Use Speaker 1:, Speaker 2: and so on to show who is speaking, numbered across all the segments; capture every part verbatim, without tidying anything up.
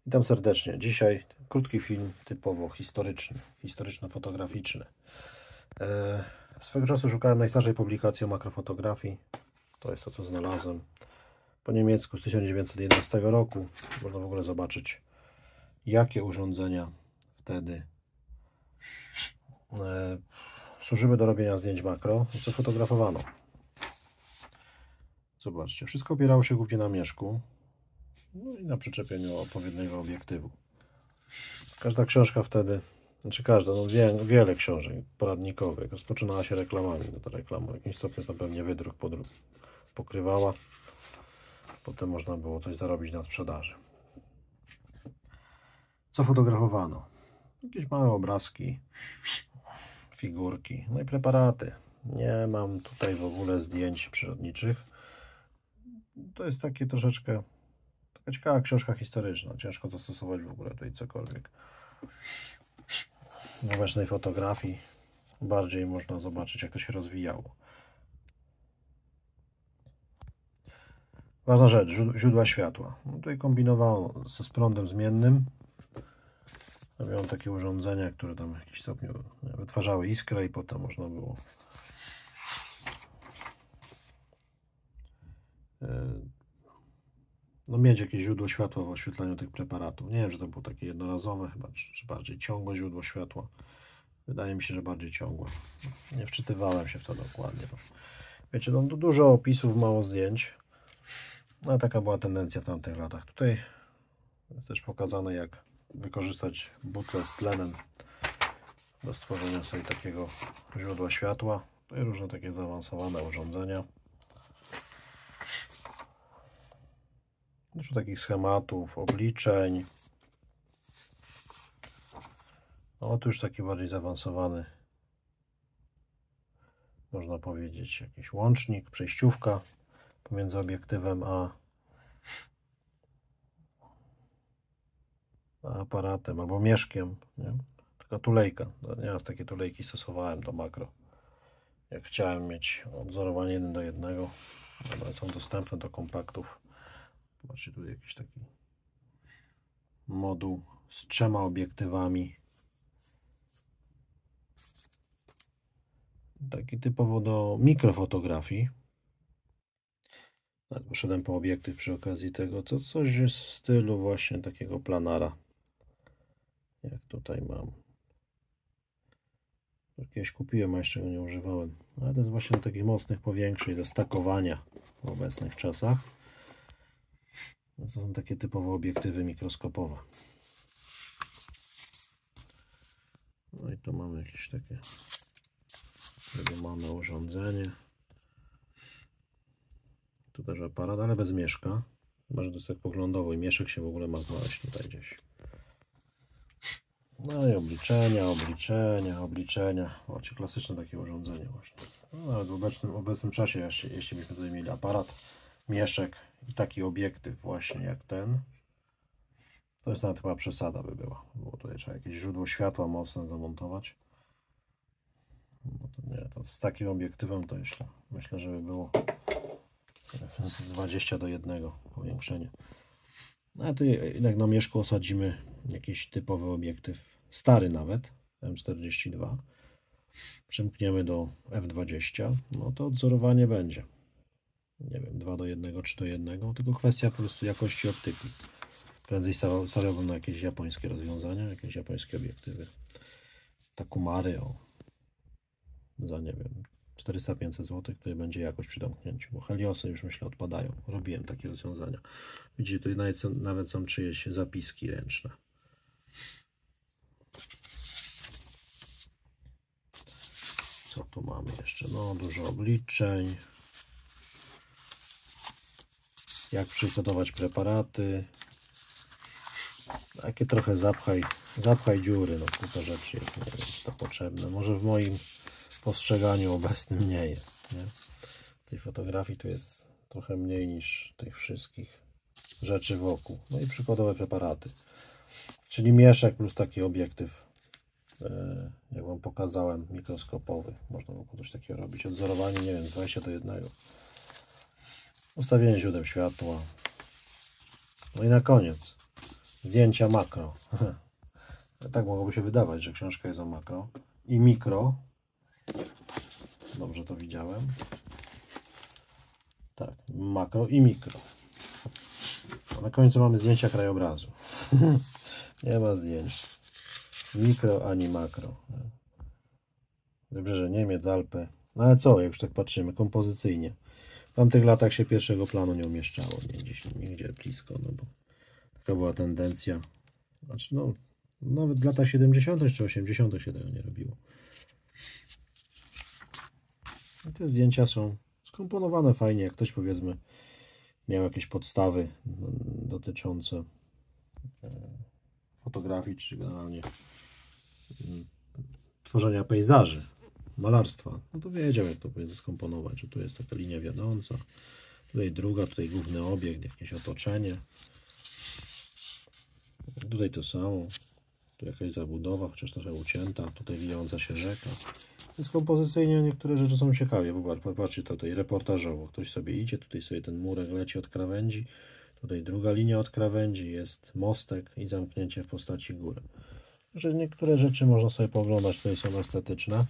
Speaker 1: Witam serdecznie. Dzisiaj krótki film typowo historyczny, historyczno-fotograficzny. E, swego czasu szukałem najstarszej publikacji o makrofotografii. To jest to, co znalazłem. Po niemiecku z tysiąc dziewięćset jedenastego roku. Można w ogóle zobaczyć, jakie urządzenia wtedy e, służyły do robienia zdjęć makro i co fotografowano. Zobaczcie, wszystko opierało się głównie na mieszku, no i na przyczepieniu odpowiedniego obiektywu. Każda książka wtedy, znaczy każda, no wie, wiele książek poradnikowych rozpoczynała się reklamami. No to reklama w jakimś stopniu to pewnie wydruk podruk pokrywała. Potem można było coś zarobić na sprzedaży. Co fotografowano? Jakieś małe obrazki, figurki, no i preparaty. Nie mam tutaj w ogóle zdjęć przyrodniczych. To jest takie troszeczkę taka ciekawa książka historyczna. Ciężko zastosować w ogóle tutaj cokolwiek. W obecnej fotografii bardziej można zobaczyć, jak to się rozwijało. Ważna rzecz, źródła światła. No tutaj kombinowano ze z prądem zmiennym. Robiłem takie urządzenia, które tam w jakimś stopniu wytwarzały iskrę i potem można było no, mieć jakieś źródło światła w oświetleniu tych preparatów. Nie wiem, czy to było takie jednorazowe chyba, czy bardziej ciągłe źródło światła. Wydaje mi się, że bardziej ciągłe. Nie wczytywałem się w to dokładnie. Wiecie, no dużo opisów, mało zdjęć. No taka była tendencja w tamtych latach. Tutaj jest też pokazane, jak wykorzystać butlę z tlenem do stworzenia sobie takiego źródła światła. Tutaj różne takie zaawansowane urządzenia. Dużo takich schematów, obliczeń. No tu już taki bardziej zaawansowany, można powiedzieć, jakiś łącznik, przejściówka pomiędzy obiektywem a, a aparatem albo mieszkiem. Nie? Taka tulejka. Nieraz takie tulejki stosowałem do makro. Jak chciałem mieć odzorowanie jeden do jednego, one są dostępne do kompaktów. Zobaczcie, tu jakiś taki moduł z trzema obiektywami. Taki typowo do mikrofotografii. Poszedłem po obiektyw przy okazji tego, to coś jest w stylu właśnie takiego planara. Jak tutaj mam. Jakieś kupiłem, a jeszcze go nie używałem. Ale to jest właśnie do takich mocnych powiększeń, do stakowania w obecnych czasach. To są takie typowe obiektywy mikroskopowe. No i tu mamy jakieś takie mamy urządzenie. Tu też aparat, ale bez mieszka. Chyba że to jest tak poglądowo i mieszek się w ogóle ma znaleźć tutaj gdzieś. No i obliczenia, obliczenia, obliczenia. Zobaczcie, klasyczne takie urządzenie właśnie. No, nawet w obecnym, w obecnym czasie, jeśli, jeśli byśmy tutaj mieli aparat, mieszek i taki obiektyw właśnie jak ten, to jest nawet chyba przesada by była. Bo tutaj trzeba jakieś źródło światła mocne zamontować. No to nie, to z takim obiektywem to jeszcze myślę, że by było z dwadzieścia do jednego powiększenie. No a tu jednak na mieszku osadzimy jakiś typowy obiektyw, stary nawet, M czterdzieści dwa. Przymkniemy do F dwadzieścia, no to odzorowanie będzie. Nie wiem, dwa do jednego, trzy do jednego, tylko kwestia po prostu jakości optyki. Prędzej stawiałbym na jakieś japońskie rozwiązania, jakieś japońskie obiektywy. Takumary o za nie wiem czterysta pięćset złotych, tutaj będzie jakość przy domknięciu, bo Heliosy już myślę odpadają. Robiłem takie rozwiązania. Widzicie, tutaj nawet są, nawet są czyjeś zapiski ręczne. Co tu mamy jeszcze? No dużo obliczeń. Jak przygotować preparaty. Takie trochę zapchaj, zapchaj dziury, no kupę rzeczy jest, nie wiem, to potrzebne. Może w moim postrzeganiu obecnym nie jest. Nie? Tej fotografii tu jest trochę mniej niż tych wszystkich rzeczy wokół. No i przykładowe preparaty. Czyli mieszek plus taki obiektyw, jak wam pokazałem, mikroskopowy. Można było coś takiego robić. Odzorowanie, nie wiem, z dwadzieścia do jednego. Ustawienie źródeł światła. No i na koniec zdjęcia makro. Tak mogłoby się wydawać, że książka jest o makro i mikro. Dobrze to widziałem. Tak, makro i mikro. A na końcu mamy zdjęcia krajobrazu. Nie ma zdjęć. Mikro ani makro. Wybrzeże Niemiec, Alpy. No ale co, jak już tak patrzymy, kompozycyjnie. W tamtych latach się pierwszego planu nie umieszczało. Nie, gdzieś, nigdzie blisko, no bo taka była tendencja. Znaczy, no, nawet w latach siedemdziesiątych czy osiemdziesiątych się tego nie robiło. I te zdjęcia są skomponowane fajnie, jak ktoś, powiedzmy, miał jakieś podstawy dotyczące fotografii, czy generalnie tworzenia pejzaży, malarstwa, no to wiedział, jak to powiedzmy skomponować, że tu jest taka linia wiodąca, tutaj druga, tutaj główny obiekt, jakieś otoczenie, tutaj to samo, tu jakaś zabudowa, chociaż trochę ucięta, tutaj wijąca się rzeka. Więc kompozycyjnie niektóre rzeczy są ciekawie. Popatrzcie tutaj reportażowo. Ktoś sobie idzie, tutaj sobie ten murek leci od krawędzi, tutaj druga linia od krawędzi, jest mostek i zamknięcie w postaci góry. Że niektóre rzeczy można sobie pooglądać, tutaj są estetyczne.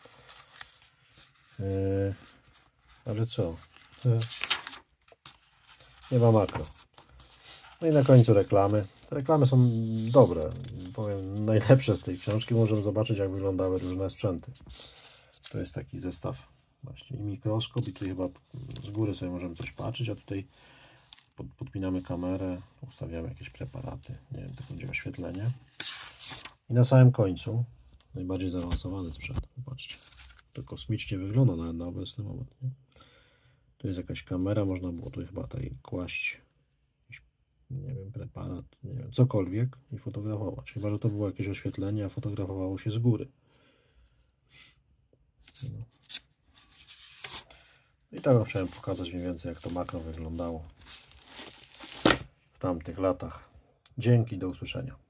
Speaker 1: Yy, ale co? Yy, nie ma makro. No i na końcu reklamy. Te reklamy są dobre. Powiem, najlepsze z tej książki. Możemy zobaczyć, jak wyglądały różne sprzęty. To jest taki zestaw właśnie i mikroskop, i tutaj chyba z góry sobie możemy coś patrzeć, a tutaj pod, podpinamy kamerę, ustawiamy jakieś preparaty. Nie wiem, to będzie oświetlenie. I na samym końcu najbardziej zaawansowany sprzęt. Popatrzcie. To kosmicznie wygląda nawet na obecny moment. Nie? Tu jest jakaś kamera, można było tu chyba tutaj kłaść jakiś, nie wiem, preparat, nie wiem, cokolwiek i fotografować. Chyba że to było jakieś oświetlenie, a fotografowało się z góry. No. I tak chciałem pokazać mniej więcej, jak to makro wyglądało w tamtych latach. Dzięki, do usłyszenia.